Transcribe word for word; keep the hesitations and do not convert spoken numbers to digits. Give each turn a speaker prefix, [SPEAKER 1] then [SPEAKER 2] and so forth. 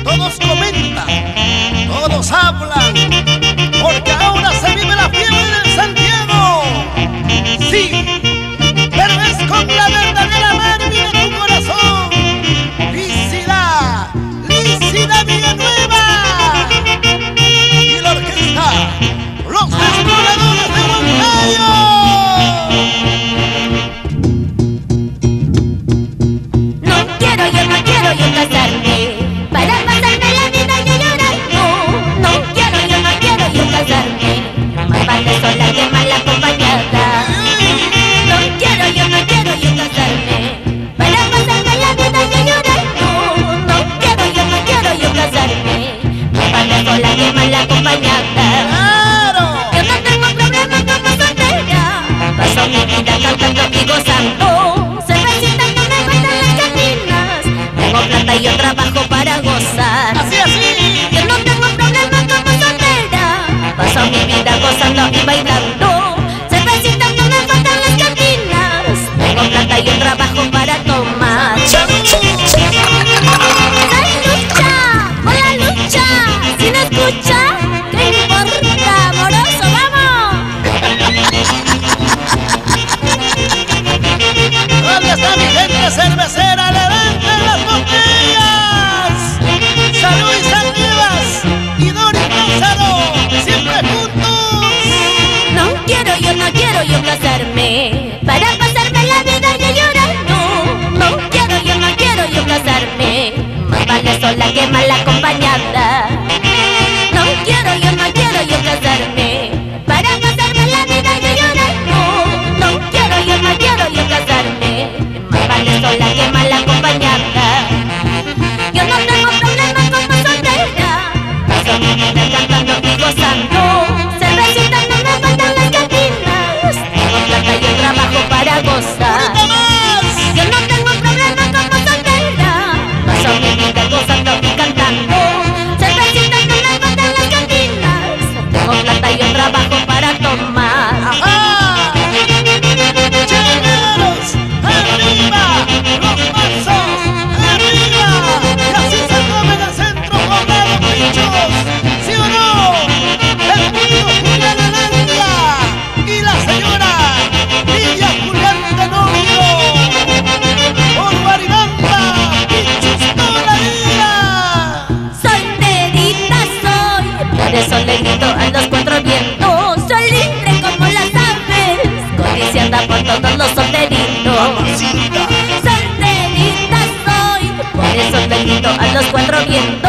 [SPEAKER 1] todos comentan, todos hablan, porque ahora se vive la fiebre del Santiago. Sí, pero es con la verdadera Barbie de tu corazón, Lísida, Lísida Villanueva, y la orquesta Los Exploradores de Huancayo.
[SPEAKER 2] No quiero, yo no quiero yo casarme para pasarme la vida yo llorando. No quiero, yo no quiero yo casarme, más vale sola que mal acompañada. No quiero, yo no quiero yo casarme para pasarme la vida yo llorando. No quiero, yo no quiero yo casarme, más vale sola que mal acompañada. Yo no tengo problemas como soltera, paso mi vida cantando y gozando. Cervecita no me faltan las cantinas, tengo plata y yo trabajo para gozar.
[SPEAKER 1] Así, así.
[SPEAKER 2] Yo no tengo problemas como soltera, paso mi vida gozando y bailando. Cervecita no me faltan las cantinas, tengo plata y yo trabajo para tomar. ¡Soy Lucha! ¡Hola Lucha! Si no escucha, ¿qué importa? ¡Amoroso, vamos!
[SPEAKER 1] ¿Dónde está mi gente cervecera? ¡Levanten las botellas! ¡Salud y San Rivas! ¡Y Doris Lázaro! ¡Siempre juntos!
[SPEAKER 2] No quiero, yo no quiero yo casarme para pasarme la vida yo llorando. No quiero, yo no quiero yo casarme, más vale sola que mal acompañada. No quiero, yo no quiero yo casarme para pasarme la vida yo llorando. No quiero, yo no quiero yo casarme, más vale sola que mal acompañada. Yo no tengo problemas como soltera, paso mi vida cantando y gozando. Cervecita no me faltan las cantinas, tengo plata y yo trabajo para gozar. Yo no tengo problemas como soltera, paso mi vida gozando y cantando. Cervecita no me faltan las cantinas, tengo plata y yo trabajo para tomar.
[SPEAKER 1] ¡Ajá! ¡Chavaleros! ¡Arriba! ¡Los pasos! ¡Arriba! Y así se come en el centro poblado, pinchos. ¿Sí o no? El mundo Julián Arandia y la señora Lidia Julián Tenorio. Por Guaribamba, pinchos toda la vida.
[SPEAKER 2] Solterita soy, por eso le grito a los cuatro vientos. Soy libre como las aves, codiciada por todos los solteritos.
[SPEAKER 1] Mamacita.
[SPEAKER 2] Solterita soy, por eso le grito a los cuatro vientos.